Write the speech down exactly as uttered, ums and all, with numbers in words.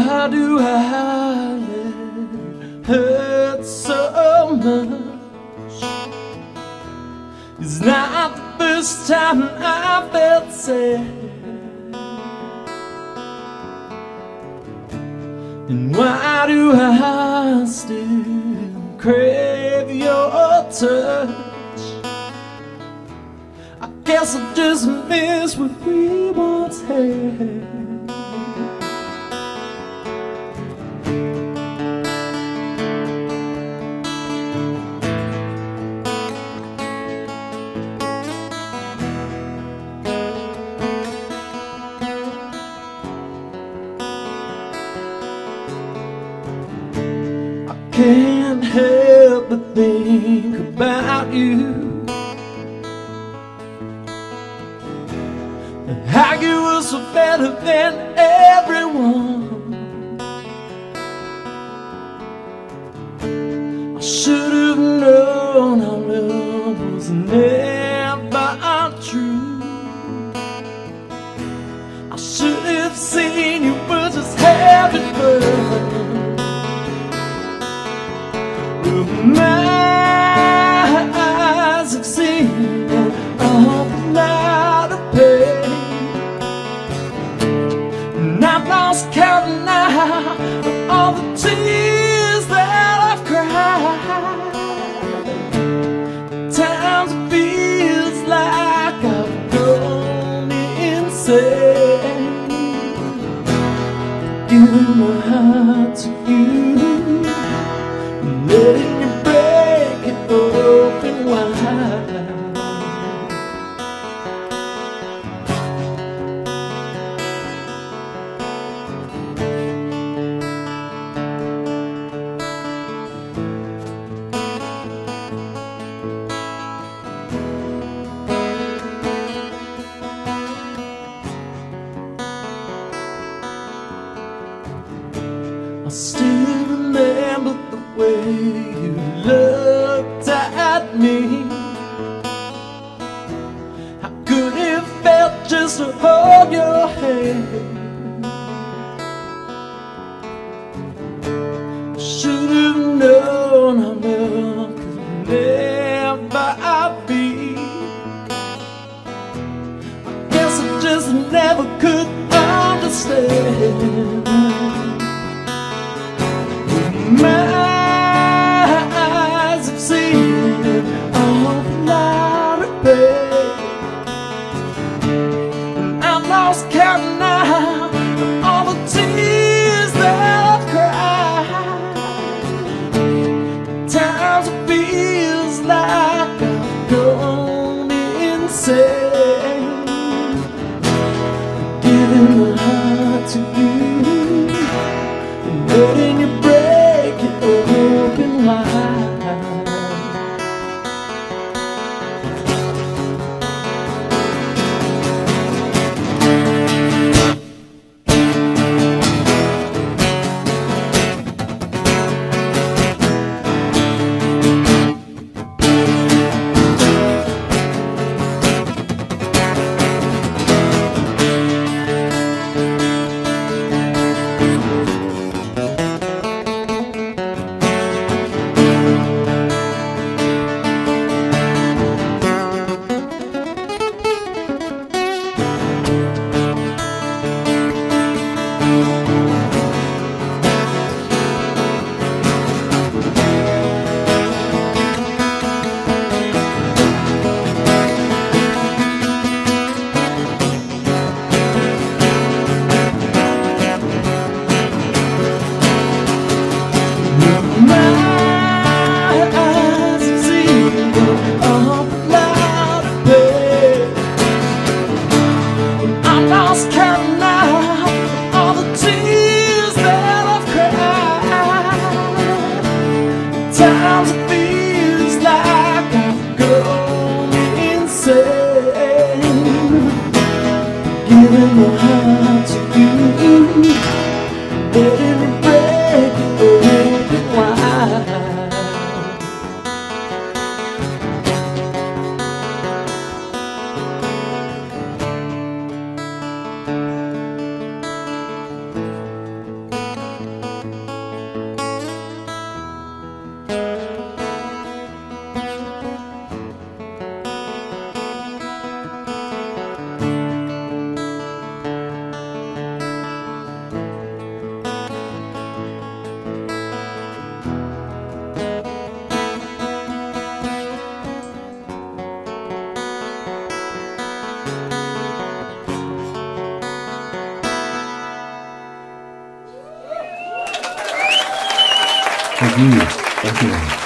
why do I let it hurt so much? It's not the first time I felt sad. And why do I still crave your touch? I guess I just miss what we once had. Can't help but think about you, how you were so better than everyone. I should have known our love was never true. I should have seen you were just having fun. My eyes have seen an awful lot of pain, and I've lost count now of all the tears that I've cried. Times it feels like I've gone insane, giving my heart to you, letting you break it open wide. I still remember the way you looked at me. How good it felt just to hold your hand. I should have known our love could never be. I guess I just never could understand. My eyes have seen an awful lot of pain, and I've lost count now of all the tears that I've cried. Times it feels like I've gone insane, giving my heart to you and letting you break open wide. Times it feels like I've gone insane, giving my heart to you, letting me break it open wide. you again.